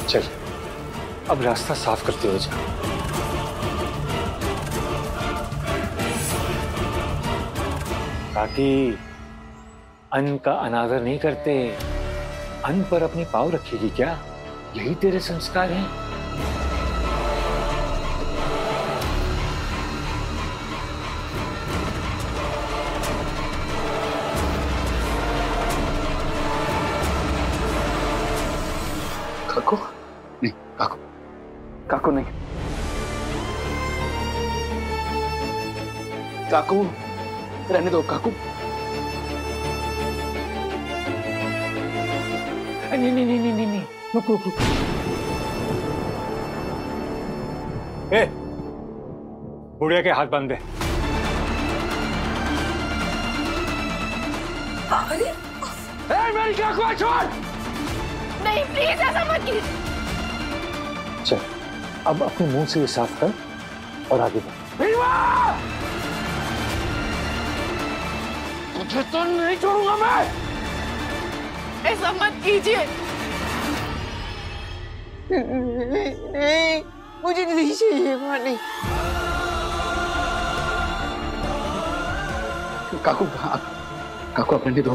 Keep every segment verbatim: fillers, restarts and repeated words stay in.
चल अब रास्ता साफ करते हो जा। ताकि अन्न का अनादर नहीं करते, अन्न पर अपनी पाँव रखेगी क्या? यही तेरे संस्कार हैं। काकू नहीं, काकू काकू नहीं, काकू रहने दो काकू। नहीं नहीं नहीं नहीं नहीं नहीं, रुक रुक रुक। ए, बुढ़िया के हाथ बांध दे। अरे ए, मेरी काकू छोड़। नहीं प्लीज ऐसा मत कीजिए। चल अब अपने मुंह से ये साफ कर और आगे बढ़। तुझे तो नहीं छोड़ूंगा मैं। ऐसा मत कीजिए। नहीं मुझे नहीं चाहिए पानी। काकू काकू आप रहने दो।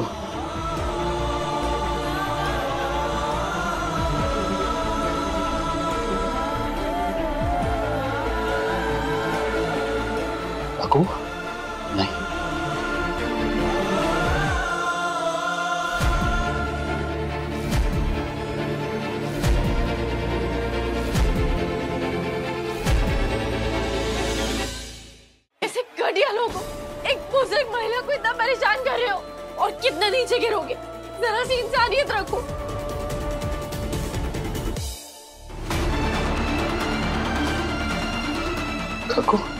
काकू नहीं, ऐसे घटिया लोगों, एक बुजुर्ग महिला को इतना परेशान कर रहे हो और कितने नीचे गिरोगे? जरा सी इंसानियत रखो। काकू